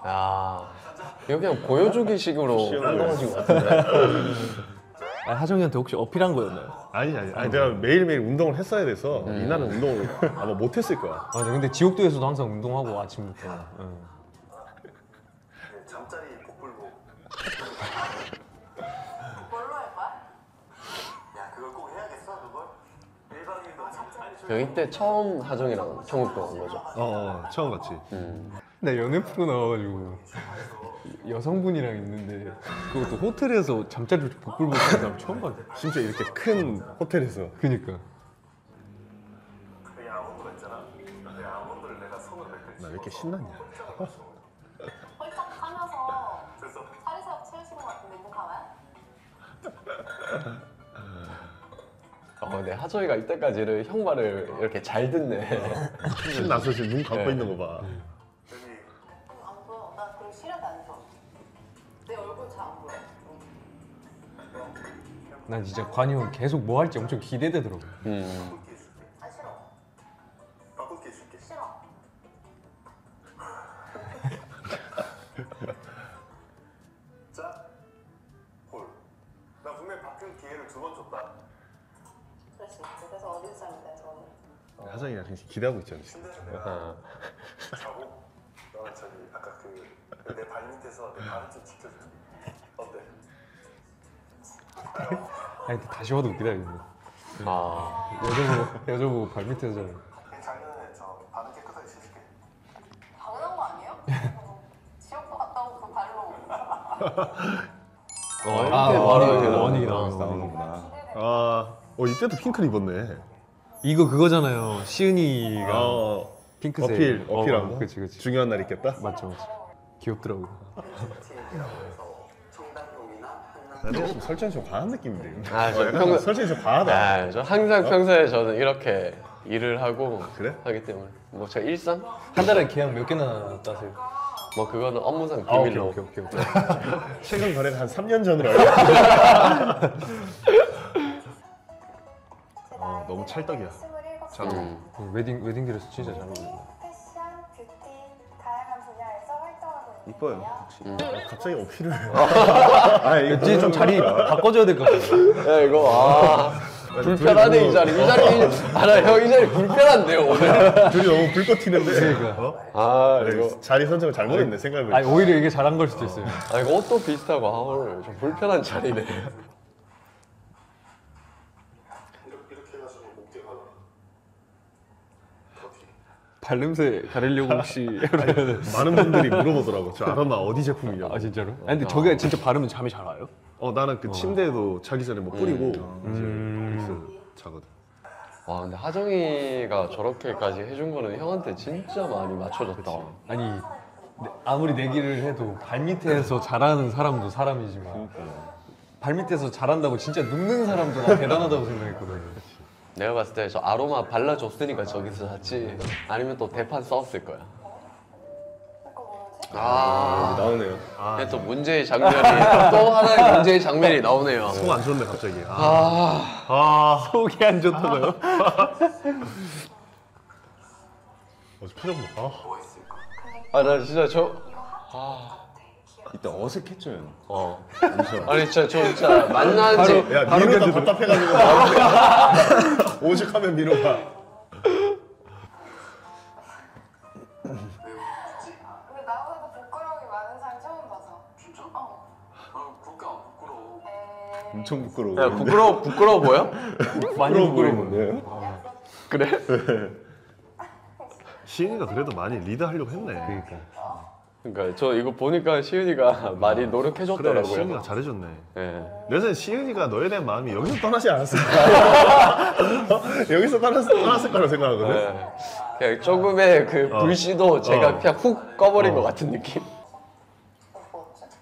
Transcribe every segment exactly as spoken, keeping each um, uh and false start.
야, 이거 그냥 보여주기 식으로 운동하신 것 같은데. 아니, 하정이한테 혹시 어필한 거였나요? 아니 아니 아니 내가 매일매일 운동을 했어야 돼서 음. 이날은 운동을 아마 못했을 거야. 맞아. 근데 지옥도에서도 항상 운동하고 아침부터. 응. 잠자리 복불복. 뭘로 할 거야? 야 그걸 꼭 해야겠어 그걸? 일반인도 여기 때 처음 하정이랑 청국도 온 거죠? 어, 어 처음 같이. 음. 나 연애 프로 나와가지고 여성분이랑 있는데 그것도 호텔에서 잠자리 복불복 하는 사람 처음 봤어. 진짜 이렇게 큰 호텔에서. 그니까. 그 아몬드 있잖아. 그 아몬드를 내가 손으로 몇 나 왜 이렇게 신났냐? 홀짝 하면서 살이 채우시는 것 같은데 눈 감아요? 어, 근데 하정이가 이때까지를 형 말을 이렇게 잘 듣네. 신나서 지금 눈 감고 네. 있는 거 봐. 여기 안 보여. 나 그리고 시력이 안 좋아. 내 얼굴 잘 안 보여. 난 진짜 관이 형 계속 뭐 할지 엄청 기대되더라고. 음. 아 싫어. 바꿀게 해줄게. 싫어. 자, 볼. 나 분명히 바뀔 기회를 두 번 줬다. 그럴 수 있지. 그래서 어린 사람인데 저는. 하정이랑 굉장히 기대하고 있잖아. 침대에서 내가 아. 자고 너는 저기 아까 그 내 발 밑에서 내 발을 좀 지켜줘. 어때? 아니 근데 다시 봐도 웃기다 근데. 아. 여자보고 여자보고 발 밑에서 자는. 작년에 저 발은 깨끗하게 씻을게. 당연한 거 아니에요? 지옥도 갔다 오고 그 발로. 어, 이렇게 아, 바로 원이, 이렇게 원이 나오는구나. 나오는구나. 아, 어 이때도 핑크를 입었네. 이거 그거잖아요. 시은이가 어, 핑크색. 어필 어필한 거. 그치 그치. 중요한 날 있겠다. 맞죠 맞죠. 귀엽더라고. 근데 좀 설정이 좀 과한 느낌인데. 아, 저 어, 약간 평소- 설정이 좀 과하다. 아, 저 항상 평소에 저는 이렇게 일을 하고 그래? 하기 때문에 뭐 제 일상? 한 달에 계약 몇 개나 따세요? 뭐 그거는 업무상 아, 오케이 비밀로. 오케이 오케이 오케이. 최근 거래가 한 삼 년 전으로 알고 있어. 어, 너무 찰떡이야. 잘 어울려. 음. 음, 웨딩 웨딩 드레스 진짜 잘 어울린다. 패션, 뷰티, 다양한 분야에서 활동하고 이뻐요. 있는데요. 역시. 갑자기 어필을. 아, 이거 이제 좀 자리 바꿔줘야 될 것 같아. 야 이거 아 불편하네 이 자리 이 자리 아나 형 이 자리 불편한데요 오늘. 둘이 너무 불꽃 튀는데. 그러니까. 어? 아 그래, 이거 자리 선정을 잘못했네 생각을. 아니 오히려 이게 잘한 걸 수도 있어요. 아 이거 옷도 비슷하고 아 오늘 좀 불편한 자리네. 이렇게 이렇게 해가지고 목대 발라. 커피. 발냄새 가리려고 혹시 많은 분들이 물어보더라고. 저 아로마 어디 제품이냐고. 아 진짜로? 아니 근데 저게 진짜 바르면 잠이 잘 와요? 어 나는 그 침대에도 자기 전에 뭐 뿌리고 음. 이제 그래서 자거든. 와 근데 하정이가 저렇게까지 해준 거는 형한테 진짜 많이 맞춰줬다. 아니 내- 아무리 내기를 해도 발밑에서 잘하는 사람도 사람이지만 발밑에서 잘한다고 진짜 눕는 사람도 나 대단하다고 생각했거든. 내가 봤을 때 저 아로마 발라줬으니까 저기서 잤지 아니면 또 대판 싸웠을 거야. 아 나오네요. 이게 또 문제의 장면이 또 하나의 문제의 장면이 나오네요. 속 안 좋네 갑자기. 아, 아, 아. 속이 안 좋다고요? 어, 표정 봐. 아 나 진짜 저 이때 어색했죠. 어. 아니 진짜 저 진짜 만난 지 야 민호가 답답해가지고 오죽하면 민호가. 근데 나보다 부끄러움이 많은 사람 처음 봐서. 진짜? 어. 아 그렇게 안 부끄러워. 에이. 엄청 부끄러워. 야 부끄러워 부끄러워 보여? 많이 부끄러운데. 그래? 시은이가 그래도 많이 리드하려고 했네. 그러니까. 그러니까 저 이거 보니까 시은이가 많이 그래 노력해줬더라고요. 시은이가 잘해줬네. 예. 내 생각엔 시은이가 너에 대한 마음이 여기서 떠나지 않았을까. 여기서 떠났, 떠났을 거라고 생각하거든. 예. 그냥 조금의 그 어. 불씨도 제가 어. 그냥 훅 꺼버린 어. 것 같은 느낌. 뭐 어째?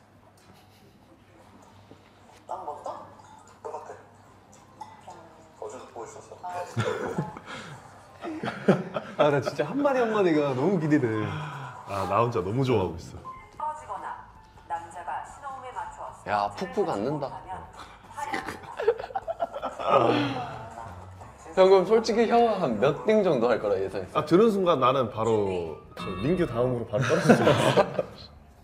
난 먼저? 똑같아. 어제도 보고 있었어. 아 나 진짜 한마디 한마디가 너무 기대돼. 아 나 혼자 너무 좋아하고 있어. 떨어지거나 남자가 신호음에 맞춰 야 푹푹 앉는다. 방금 솔직히 형 한 몇 등 정도 할 거라 예상했어. 아 들은 순간 나는 바로 저 민규 다음으로 바로 떨어졌어.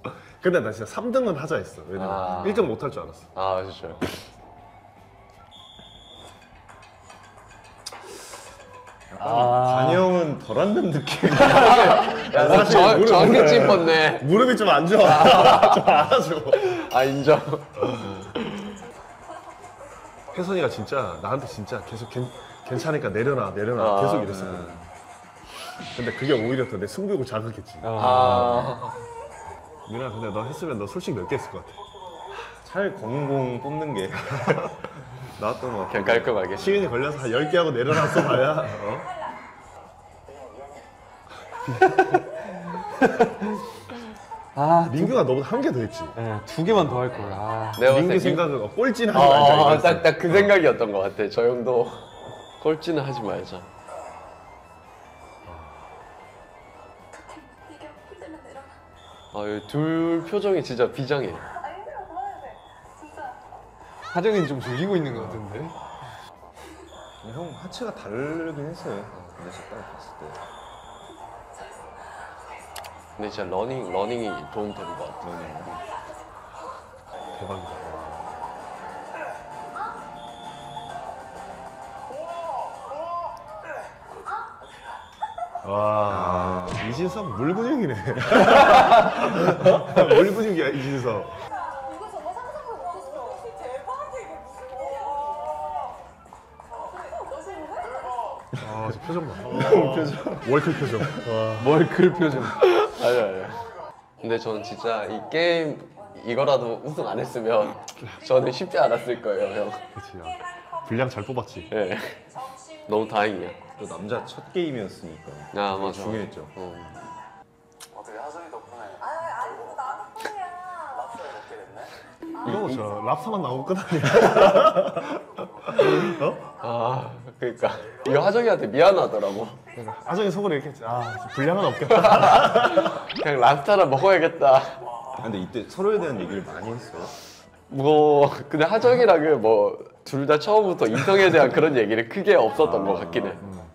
근데 나 진짜 삼 등은 하자 했어. 왜냐면 아. 일 등 못 할 줄 알았어. 아 진짜. 관영은 덜 앉는 느낌. 야, 나 정, 무릎- 정확히 짚었네. 무릎이 좀 안 좋아. 좀 알아줘. 아 인정. 혜선이가 진짜 나한테 진짜 계속 괜, 괜찮으니까 내려놔 내려놔 아, 계속 이랬었거든. 근데 그게 오히려 더 내 승부욕을 자극했지. 아 민아 근데 너 했으면 너 솔직히 몇 개 했을 것 같아. 차라리 검은공 뽑는 게 나왔던 것 같아. 그냥 깔끔하게. 시간이 걸려서 한 열 개 하고 내려놨어 봐야. 어? 아, 민규가 너보다 한 개 더 했지. 네, 두 개만 더 할 걸. 아. 내가 봤을 민규 때 생각은 어, 꼴찌는 하지 말자. 아, 이거였어. 딱 딱 그 생각이었던 것 같아. 저 형도 꼴찌는 하지 말자. 이게 힘들면 내려가. 아, 둘 표정이 진짜 비장해. 아 힘들어 그만해야 돼. 진짜. 하정이는 좀 졸리고 있는 것 같은데. 형 하체가 다르긴 했어요. 근데 딱 봤을 때. 근데 진짜 러닝 러닝이 도움되는 것 같아. 대박이다. 와 이진석 물근육이네. 물근육이야 이진석. 이거 정말 상상도 못했어. 대박이야 이게 무슨 일이야. 아, 저 표정 봐. 표정. 월클 표정. 와. 멀클 표정. 아니 아니. 근데 저는 진짜 이 게임 이거라도 우승 안 했으면 저는 쉽지 않았을 거예요, 형. 그치. 야. 분량 잘 뽑았지. 예. 너무 다행이야. 또 남자 첫 게임이었으니까. 아 맞아. 중요했죠. 어. 어떻게 하정이 덕분에 아 아니고 나도 뿐이야. 랍스타를 먹게 됐네? 이거 저 랍스타만 나오고 끝 아니야? 아 그러니까 이거 하정이한테 미안하더라고. 아정이 속으로 이렇게 했지. 아, 분량은 없겠다. 그냥 랍스타를 먹어야겠다. 아, 근데 이때 서로에 대한 얘기를 많이 했어요. 뭐 근데 하정이랑은 뭐 둘 다 처음부터 이성에 대한 그런 얘기를 크게 없었던 것 같긴 해.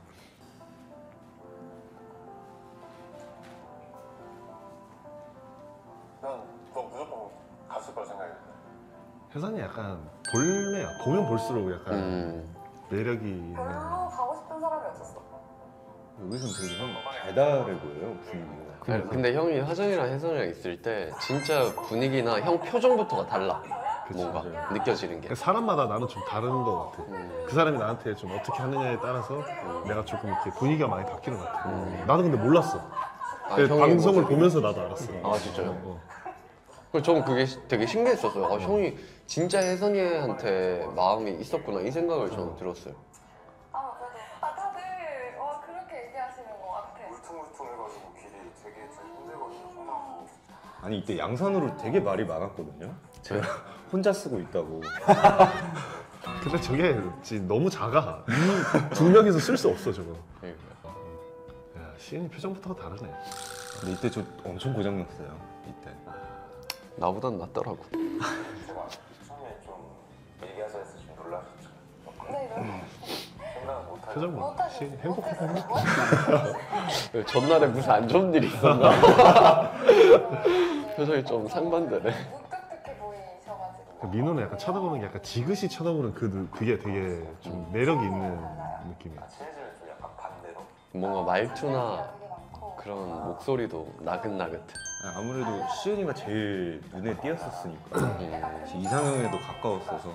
난 그거 무조건 갔을 걸 생각했는데. 혜선이 약간 볼매야. 보면 볼수록 약간 음. 매력이 있는. 별로 가고 싶은 사람이 없었어. 여기선 되게 형 달달해 보여요, 분위기가. 아니, 근데 형이 하정이랑 혜선이랑 있을 때 진짜 분위기나 형 표정부터가 달라. 뭔가 느껴지는 게. 그러니까 사람마다 나는 좀 다른 것 같아. 그 사람이 나한테 좀 어떻게 하느냐에 따라서 내가 조금 이렇게 분위기가 많이 바뀌는 것 같아. 나도 근데 몰랐어. 아, 그 형이 방송을 뭐지? 보면서 나도 알았어. 아 진짜요? 어. 그래서 저는 그게 시- 되게 신기했었어요. 아, 형이 진짜 혜선이한테 마음이 있었구나 이 생각을 저는 들었어요. 아 그래도 아 다들 어 그렇게 얘기하시는 것 같아. 울퉁불퉁해가지고 길이 되게 좀 힘들거든요. 아니 이때 양산으로 되게 말이 많았거든요. 제가 혼자 쓰고 있다고. 근데 저게 진짜 너무 작아. 이 두 명이서 쓸 수 없어 저거. 야, 시은이 표정부터가 다르네. 근데 이때 저 엄청 고장 났어요. 이때. 나보단 낫더라고. 제가 처음에 좀 얘기하자 해서 좀 놀라셨죠. 네 이런 생각은 못하고. 표정 봐. 못하지. 시은이 행복하다. 왜 전날에 무슨 안 좋은 일이 있었나? 표정이 좀 상반되네. 무뚝뚝해 보이셔가지고. 민호는 약간 쳐다보는 게 약간 지그시 쳐다보는 그 눈- 그게 되게 좀 매력이 있는 느낌이야. 친해지면 좀 약간 반대로. 뭔가 말투나 되게 많고. 그런 목소리도 나긋나긋해. 아무래도 시은이가 제일 눈에 띄었었으니까. 이상형에도 가까웠어서.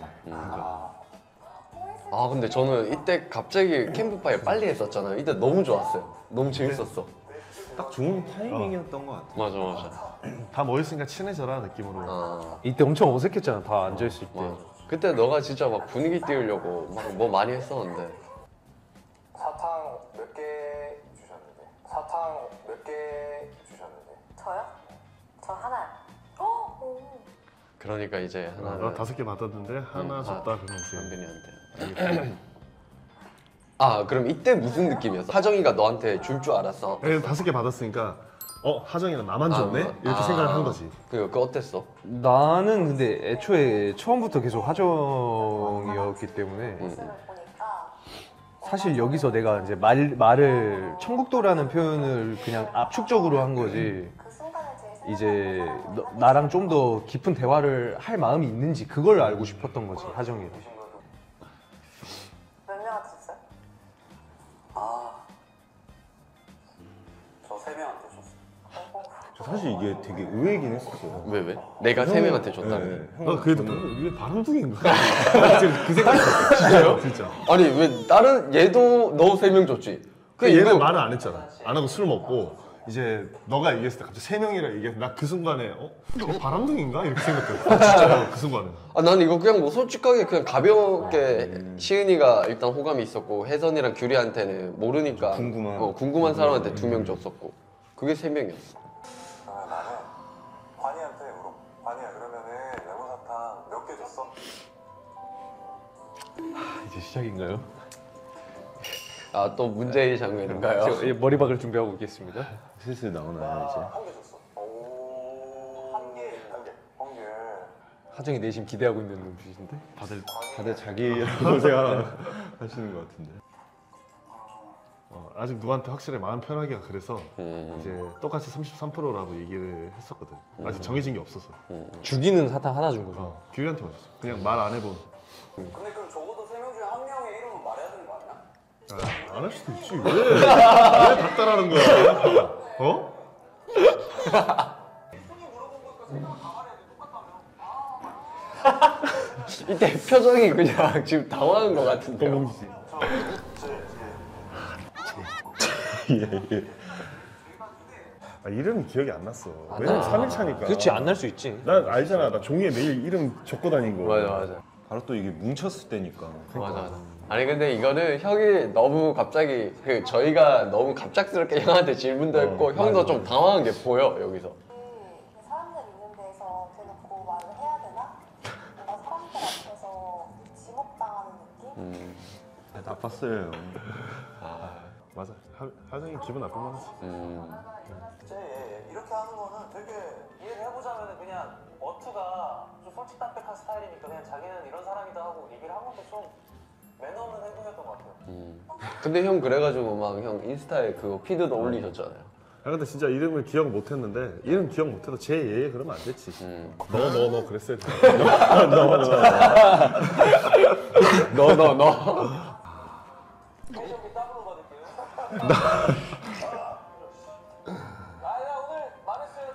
아 근데 저는 이때 갑자기 캠프파이어 빨리 했었잖아요. 이때 너무 좋았어요. 너무 재밌었어. 딱 좋은 타이밍이었던 것 같아요. 맞아 맞아. 다 모였으니까 친해져라 느낌으로. 아 이때 엄청 어색했잖아. 다 앉아 있을 때. 맞아. 그때 너가 진짜 막 분위기 띄우려고 막 뭐 많이 했었는데. 사탕 몇 개 주셨는데? 사탕 몇 개 주셨는데? 저요? 저 하나요. 어? 오. 그러니까 이제 어, 하나를 나 다섯 개 받았는데 하나 음, 줬다 그러면 이제 한빈이한테. 아 그럼 이때 무슨 느낌이었어? 하정이가 너한테 줄 줄 알았어? 에, 다섯 개 받았으니까 어 하정이는 나만 줬네 아, 이렇게 아. 생각을 한 거지. 그, 그 어땠어? 나는 근데 애초에 처음부터 계속 하정이었기 때문에 음. 보니까 사실 여기서 내가 이제 말, 말을 청국도라는 표현을 그냥 압축적으로 한 거지. 그 순간에 제일 이제 너, 나랑 좀 더 깊은 대화를 할 마음이 있는지 그걸 알고 싶었던 거지 하정이를. 몇 명한테 줬어요? 아, 저 세 명한테 줬어요. 사실 이게 되게 의외긴 했었어요. 왜 왜? 내가 세 명한테 줬다는. 네, 나 형은 그래도 저는- 왜 바람둥이인가? 지금 그 생각이 들었어. 진짜요? 진짜. 아니 왜 다른 얘도 너 세 명 줬지? 그 얘는 이거 말을 안 했잖아. 안 하고 술 먹고 이제 너가 얘기했을 때 갑자기 세 명이라 얘기해서 나 그 순간에 어? 저 바람둥이인가? 이렇게 생각했어. 진짜요. 그 순간에. 아, 난 이거 그냥 뭐 솔직하게 그냥 가볍게 시은이가 일단 호감이 있었고 혜선이랑 규리한테는 모르니까 궁금한. 어, 궁금한 사람한테 두 명 줬었고 그게 세 명이었어. 그러면 나는 관이한테 물어. 관이야 그러면은 레몬사탕 몇 개 줬어? 이제 시작인가요? 아 또 문제의 장면인가요? 제가 머리박을 준비하고 있겠습니다. 슬슬 나오나요 이제? 한 개 줬어. 오. 한 개, 한 개, 한 개. 하정이 내심 기대하고 있는 눈빛인데. 다들 다들 자기라고 생각하시는 것 같은데. 어, 아직 누구한테 확실히 마음 편하기가 그래서 음. 이제 똑같이 삼십삼 퍼센트라고 얘기를 했었거든. 아직 정해진 게 없었어. 죽이는 사탕 하나 준 거죠. 어, 규리한테만 줬어. 그냥 말 안 해본. 근데 그럼 적어도 세 명 중에 한 명의 이름은 말해야 되는 거 아니야? 안 할 수도 있지. 왜? 왜 닥달하는 거야? 어? 이때 표정이 그냥 지금 당황한 것 같은데요. 예, 예. 아, 이름이 기억이 안 났어. 왜냐면 삼 일 차니까. 그렇지 안 날 수 있지. 난 알잖아. 나 종이에 매일 이름 적고 다닌 거. 맞아 맞아 바로 또 이게 뭉쳤을 때니까. 맞아 맞아. 아니 근데 이거는 형이 너무 갑자기 그 저희가 너무 갑작스럽게 형한테 질문도 했고 형도 좀 당황한 게 보여 여기서. 그 사람들 있는 데서 대놓고 말을 해야 되나? 뭔가 사람들 앞에서 지목당하는 느낌? 음, 나빴어요. 맞아. 하, 하정이 기분 나쁠 만하지. 음. 쟤 이렇게 하는 거는 되게 이해를 해보자면 그냥 어투가 좀 솔직담백한 스타일이니까 그냥 자기는 이런 사람이다 하고 얘기를 한 건데 좀 매너 없는 행동이었던 것 같아요. 음. 근데 형 그래가지고 막 형 인스타에 그거 피드도 올리셨잖아요. 아 근데 진짜 이름을 기억 못했는데 이름 기억 못해도 제 얘 그러면 안 됐지. 음. 너 너 너 그랬어야 돼. 너 너 너. 텐션비 더블로 받을게요. 아나 오늘 말했어요.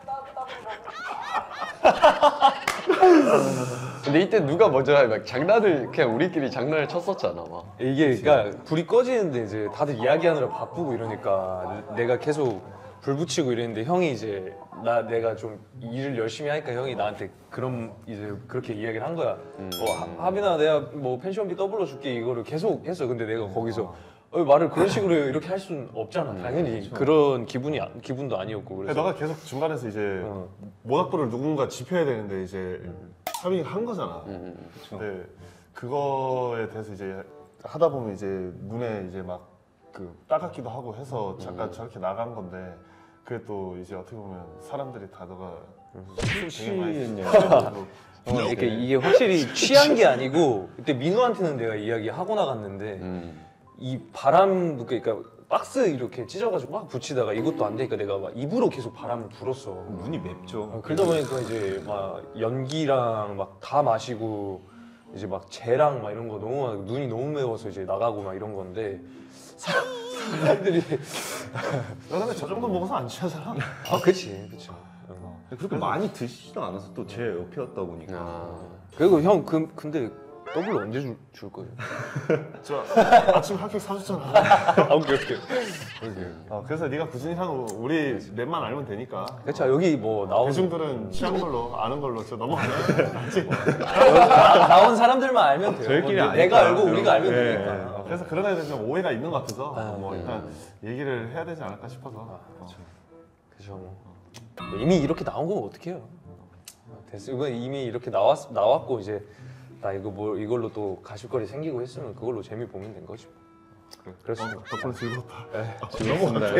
더블로. 근데 이때 누가 먼저 막 장난을 그냥 우리끼리 장난을 쳤었잖아 막. 이게 그러니까 불이 꺼지는데 이제 다들 이야기하느라 바쁘고 이러니까 내가 계속 불 붙이고 이랬는데 형이 이제 나 내가 좀 일을 열심히 하니까 형이 나한테 그런 이제 그렇게 이야기를 한 거야. 음. 어, 하- 하빈아 내가 뭐 펜션비 더블로 줄게 이거를 계속 했어. 근데 내가 거기서 어, 말을 그런 식으로 이렇게 할 수는 없잖아. 당연히 그런 기분이 아- 기분도 아니었고 그래서 너가 계속 중간에서 이제 어. 모닥불을 누군가 지펴야 되는데 이제 하빈이 한 거잖아. 음. 근데 그거에 대해서 이제 하다 보면 이제 눈에 이제 막 그 따갑기도 하고 해서 잠깐 저렇게 나간 건데 그게 또 이제 어떻게 보면 사람들이 다 너가 술 되게 많이 취했냐. 취해가지고 어, 이렇게 이게 확실히 취한 게 아니고 그때 민우한테는 내가 이야기 하고 나갔는데 음. 이 바람 그러니까 박스 이렇게 찢어가지고 막 붙이다가 이것도 안 되니까 내가 막 입으로 계속 바람을 불었어. 눈이 맵죠. 어, 그러다 보니까 이제 막 연기랑 막 다 마시고 이제 막 쟤랑 막 이런 거 너무 막 눈이 너무 매워서 이제 나가고 막 이런 건데 사람, 사람들이 야, 근데 저 정도 먹어서 안 취하잖아. 아 그치 그치. 어. 그렇게 많이 드시지도 않아서 또 제 옆이었다 보니까. 아. 그리고 형 그, 근데 더블 언제 줄, 줄 거예요? 저 아침 학교 사줬잖아. 아 오케이 오케이. 어, 그래서 네가 꾸준히 하고 우리 랩만 알면 되니까. 그렇죠 여기 뭐 나온 대중들은 취한 걸로 아는 걸로 저 넘어가네. 알지? 나, 나온 사람들만 알면 돼요. 저희끼리 뭐, 아니까. 내가 알고 우리가 알면 예, 되니까. 예. 그래서 그런 애들 좀 오해가 있는 것 같아서 아, 뭐 일단 얘기를 해야 되지 않을까 싶어서. 어. 그죠. 뭐. 이미 이렇게 나온 거면 어떡해요? 됐어. 이거 이미 이렇게 나왔 나왔고 이제 나 이거 뭐 이걸로 또 가실거리 생기고 했으면 그걸로 재미 보면 된 거지. 그래. 그렇습니다. 덕분에 즐거웠다. 즐겁습니다.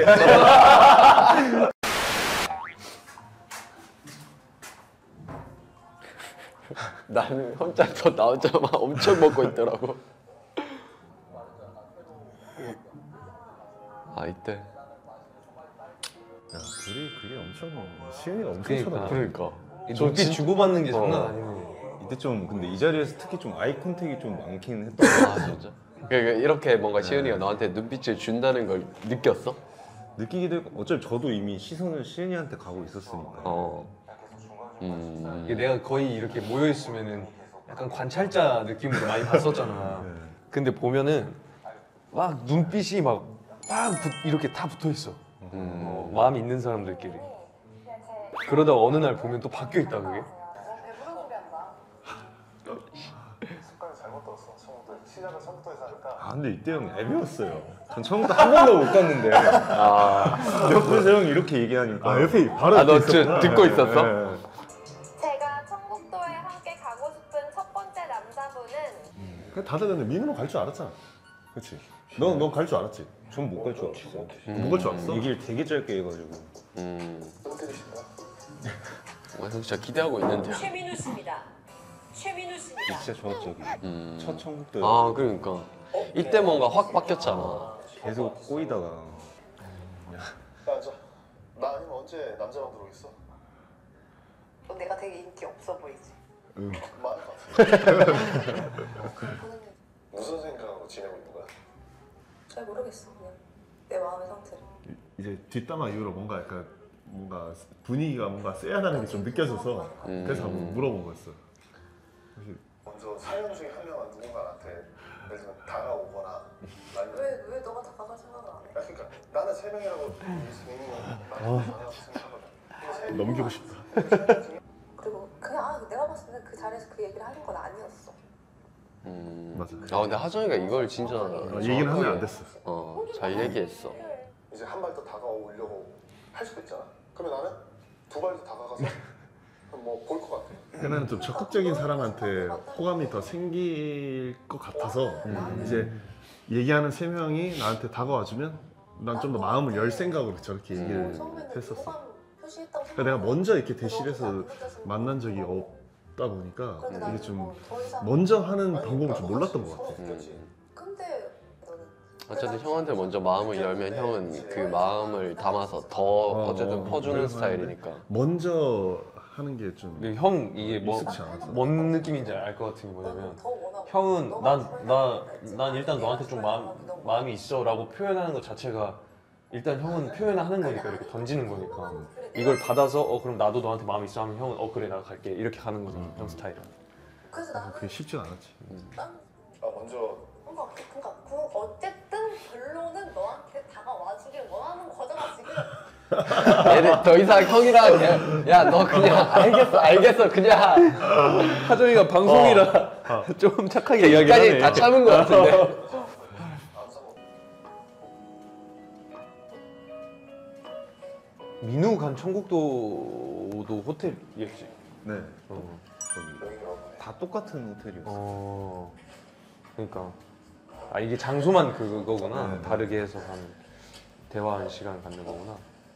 나는 혼자 더 나오자마자 엄청 먹고 있더라고. 아 이때. 야, 둘이 그게 엄청 시은이가 엄청 그러니까. 쳐다봐. 그러니까. 이 눈빛 주고받는 게 장난 어. 아니네. 이때 좀 근데 이 자리에서 특히 좀 아이 컨택이 좀 많긴 했던 것 같아. 아 진짜. 그러니까 이렇게 뭔가 시은이가 너한테 눈빛을 준다는 걸 느꼈어? 느끼기도 했고 어차피 저도 이미 시선을 시은이한테 가고 있었으니까. 어. 음. 이게 내가 거의 이렇게 모여 있으면은 약간 관찰자 느낌으로 많이 봤었잖아. 근데 보면은 막 눈빛이 막, 막 붙- 이렇게 다 붙어 있어. 음. 어, 마음이 있는 사람들끼리. 그러다 어느 날 보면 또 바뀌어 있다 그게. 배부른 소리 한다. 습관이 잘못 들었어. 처음부터 시작을 처음부터 해서 하니까. 아 근데 이때 형 애비였어요. 전 처음부터 한 번도 못 갔는데 아. 옆에서 형이 이렇게 얘기하니까 아 옆에 바로 아, 옆에 너 있었구나. 저- 듣고 있었어? 네, 네. 제가 청북도에 함께 가고 싶은 첫 번째 남자분은 그냥 다들 근데 민우는 갈 줄 알았잖아. 그렇지. 너 너 갈 줄 알았지. 전 못 갈 줄 알았어. 못 갈 줄 알았어. 얘기를 되게 짧게 해가지고. 음. 와, 형 진짜 기대하고 있는데요. 최민우 씨입니다. 최민우 씨입니다. 진짜 좋았죠. 음. 첫 청국도 아 그러니까 이때 뭔가 확 바뀌었잖아. 계속 꼬이다가 야 앉아. 나 아니면 언제 남자랑 들어오겠어? 너 내가 되게 인기 없어 보이지? 응. 많을 것 같아. 무슨 생각으로 지내고 있는 거야? 잘 모르겠어 그냥 내 마음의 상태를. 이제 뒷담화 이후로 뭔가 약간 뭔가 분위기가 뭔가 쎄하다는 게 좀 느껴져서 음. 그래서 한번 물어본 거였어. 먼저 사연 중에 한 명은 누군가한테 예를 들면 다가오거나 아니면 왜, 왜 너가 다가갈 생각을 안 해? 그러니까 나는 세 명이라고 생각하거든. 넘기고 싶다. 그리고 그냥 아, 내가 봤을 때는 그 자리에서 그 얘기를 하는 건 아니었어. 음. 맞아. 아 근데 하정이가 이걸 진짜 어, 얘기는 하면 안 됐어. 어, 잘 얘기했어. 이제 한 발 더 다가오려고 할 수도 있잖아. 그러면 나는 두 발 더 다가가서 뭐 볼 것 같아. 나는 좀 적극적인 사람한테 호감이 더 생길 것 같아서 이제 얘기하는 세 명이 나한테 다가와주면 난 좀 더 마음을 열 생각으로 저렇게 얘기를 했었어. 그러니까 내가 먼저 이렇게 대시를 해서 만난 적이 없다 보니까 이게 좀 먼저 하는 방법을 좀 몰랐던 것 같아. 음. 근데 너는 어쨌든 형한테 먼저 마음을 열면 형은 그 마음을 담아서 더 어쨌든 어, 퍼주는 그래서 스타일이니까. 먼저 하는 게 좀 근데 형 이게 뭐, 익숙치 않아서. 뭔 느낌인지 알 것 같은 게 뭐냐면 더 원하고 형은 너가 난, 좋아하는 나, 사람이 난 일단 너한테 좀 마음, 너무 마음이 있어 라고 표현하는 것 자체가 일단 형은 표현하는 거니까 이렇게 던지는 거니까 이걸 받아서 어 그럼 나도 너한테 마음이 있어 하면 형은 어 그래 나 갈게 이렇게 가는 거잖아 형 스타일은. 그래서 나는 그게 쉽진 않았지. 난 아 먼저 뭔가 그러니까 그 어쨌든 결론은 너한테 다가와주길 원하는 거잖아 지금. 얘네 더 이상 형이랑 야 너 그냥 알겠어 알겠어 그냥 하정이가 방송이라 좀 착하게 여기까지 이야기하네. 다 참은 것 같은데. 민우 간 청국도도 호텔이었지. 네. 어. 저기 다 똑같은 호텔이었어. 어. 그러니까 아 이게 장소만 그거구나. 네. 다르게 해서 한 대화하는 시간 갖는 거구나.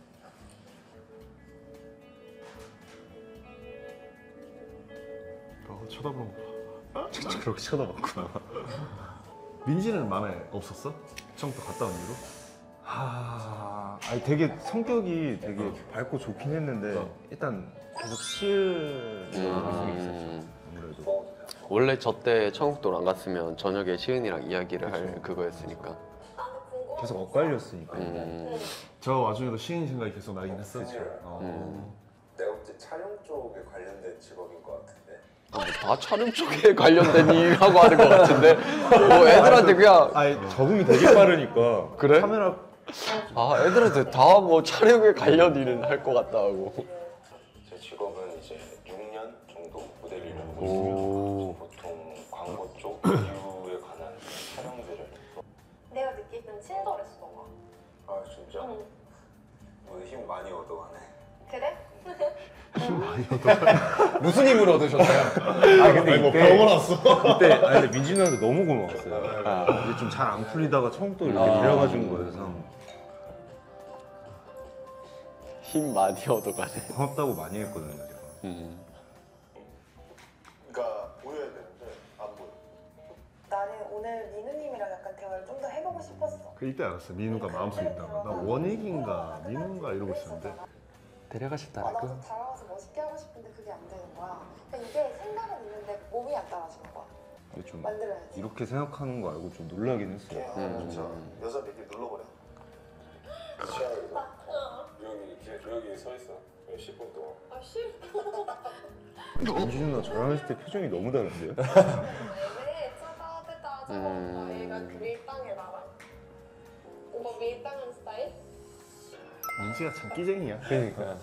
어, 쳐다보는 거. 진짜 그렇게 쳐다봤구나. 민지는 마음에 없었어? 처음부터 갔다 온 이후로? 아, 아니 되게 성격이 되게 밝고 좋긴 했는데 어. 일단 계속 시은이 음. 있었죠. 아무래도. 원래 저 때 청국도를 안 갔으면 저녁에 시은이랑 이야기를 할 그거였으니까. 계속 엇갈렸으니까. 음. 저 와중에도 시인 생각이 계속 나긴 했어. 어. 음. 내가 볼 때 촬영 쪽에 관련된 직업인 것 같은데. 아, 뭐다 촬영 쪽에 관련된 일하고 하는 것 같은데 뭐 애들한테 그냥 아니 적응이 되게 빠르니까. 그래? 카메라 아 애들한테 다 뭐 촬영에 관련 일을 할 것 같다 하고. 제 직업은 이제 육 년 정도 모델 일을 하고 오. 있으면 보통 광고 쪽 이유에 관한 촬영들을. 내가 느낄 땐 친절했어 너가. 아 진짜? 응. 오늘 힘 많이 얻어가네. 그래? 무슨 힘을 얻으셨어요? 아 근데 뭐 이때 병원 왔어. 이때 아니 근데 민진이 형한테 너무 고마웠어요. 이게 좀 잘 안 풀리다가 처음부터 이렇게 아. 데려가 준 거여서 힘 많이 얻어가네. 고맙다고 많이 했거든요 제가. 음. 그러니까 보여야 되는데 안 보여. 나는 오늘 민우님이랑 약간 대화를 좀 더 해보고 싶었어. 그 이때 알았어. 민우가 마음 속인다고. 나 원익인가 민우인가 이러고 있었는데 데려가셨다. 아, 나도 다가가서 멋있게 하고 싶은데 그게 안 되는 거야. 그러니까 이게 생각은 있는데 몸이 안 따라주는 거야. 근데 좀 만들어야지. 이렇게 생각하는 거 알고 좀 놀라긴 했어요. 음. 진짜 여자 몇 개 눌러버려. 여기 여기 서 있어. 십 분 동안. 아 싫어. 민지 누나 저랑 했을 때 표정이 너무 다른데요? 얘네 짜다대다 짜다. 음. 얘가 그 밀당해 나랑. 오빠 밀당하는 스타일? 민지가 참 끼쟁이야. 그러니까.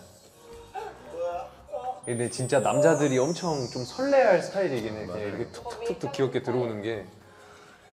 근데 진짜 남자들이 엄청 좀 설레할 스타일이긴 해. 그냥 이렇게 툭툭툭 귀엽게 들어오는 게.